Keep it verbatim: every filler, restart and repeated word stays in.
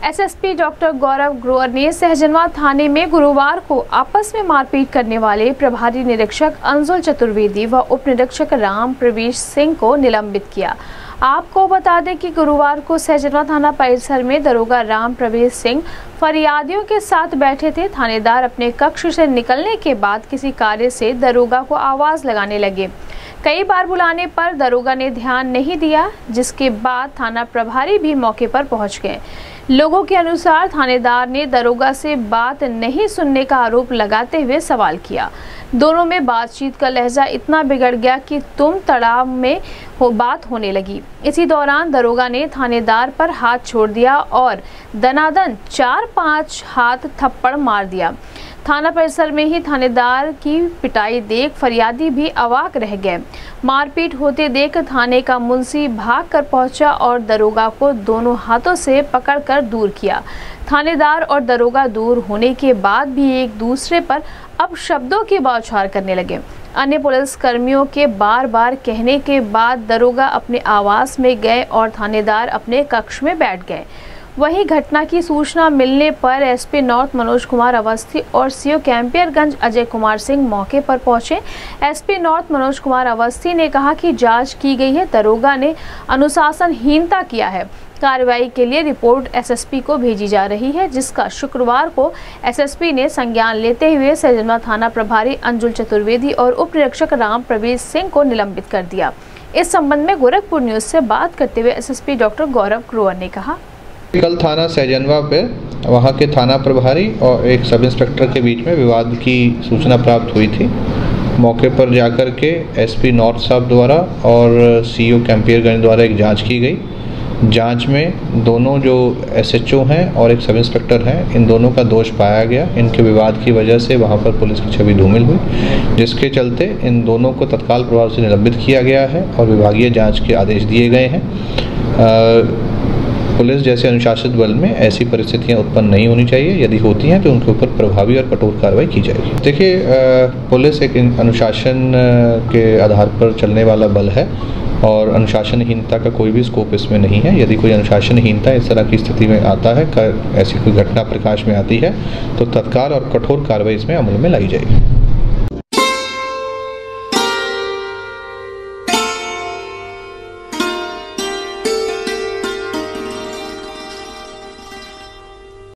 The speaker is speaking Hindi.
एसएसपी डॉक्टर गौरव ग्रोवर ने सहजनवा थाने में गुरुवार को आपस में मारपीट करने वाले प्रभारी निरीक्षक अंजुल चतुर्वेदी व उप निरीक्षक राम प्रवेश सिंह को निलंबित किया। आपको बता दें कि गुरुवार को सहजनवा थाना परिसर में दरोगा राम प्रवेश सिंह फरियादियों के साथ बैठे थे। थानेदार अपने कक्ष से निकलने के बाद किसी कार्य से दरोगा को आवाज लगाने लगे। कई बार बुलाने पर दरोगा ने ध्यान नहीं दिया, जिसके बाद थाना प्रभारी भी मौके पर पहुंच गए। लोगों के अनुसार थानेदार ने दरोगा से बात नहीं सुनने का आरोप लगाते हुए सवाल किया। दोनों में बातचीत का लहजा इतना बिगड़ गया कि तुम तड़ाव में हो बात होने लगी। इसी दौरान दरोगा ने थानेदार पर हाथ छोड़ दिया और दनादन चार पांच हाथ थप्पड़ मार दिया। थाना परिसर में ही थानेदार की पिटाई देख फरियादी भी अवाक रह गए। मारपीट होते देख थाने का मुंशी भाग कर पहुंचा और दरोगा को दोनों हाथों से पकड़कर दूर किया। थानेदार और दरोगा दूर होने के बाद भी एक दूसरे पर अब शब्दों की बौछार करने लगे। अन्य पुलिस कर्मियों के बार बार कहने के बाद दरोगा अपने आवास में गए और थानेदार अपने कक्ष में बैठ गए। वहीं घटना की सूचना मिलने पर एसपी नॉर्थ मनोज कुमार अवस्थी और सीओ कैंपियरगंज अजय कुमार सिंह मौके पर पहुंचे। एसपी नॉर्थ मनोज कुमार अवस्थी ने कहा कि जांच की गई है, दरोगा ने अनुशासनहीनता किया है। कार्रवाई के लिए रिपोर्ट एसएसपी को भेजी जा रही है, जिसका शुक्रवार को एसएसपी ने संज्ञान लेते हुए सहजनवा थाना प्रभारी अंजुल चतुर्वेदी और उप निरीक्षक राम प्रवेश सिंह को निलंबित कर दिया। इस संबंध में गोरखपुर न्यूज से बात करते हुए एसएसपी डॉक्टर गौरव ग्रोवर ने कहा, कल थाना सहजनवा पे वहाँ के थाना प्रभारी और एक सब इंस्पेक्टर के बीच में विवाद की सूचना प्राप्त हुई थी। मौके पर जाकर के एसपी नॉर्थ साहब द्वारा और सीओ कैंपियरगंज द्वारा एक जांच की गई। जांच में दोनों जो एसएचओ हैं और एक सब इंस्पेक्टर हैं, इन दोनों का दोष पाया गया। इनके विवाद की वजह से वहाँ पर पुलिस की छवि धूमिल हुई, जिसके चलते इन दोनों को तत्काल प्रभाव से निलंबित किया गया है और विभागीय जाँच के आदेश दिए गए हैं। आ, पुलिस जैसे अनुशासित बल में ऐसी परिस्थितियां उत्पन्न नहीं होनी चाहिए। यदि होती हैं तो उनके ऊपर प्रभावी और कठोर कार्रवाई की जाएगी। देखिए, पुलिस एक अनुशासन के आधार पर चलने वाला बल है और अनुशासनहीनता का कोई भी स्कोप इसमें नहीं है। यदि कोई अनुशासनहीनता इस तरह की स्थिति में आता है, ऐसी कोई घटना प्रकाश में आती है, तो तत्काल और कठोर कार्रवाई इसमें अमल में लाई जाएगी।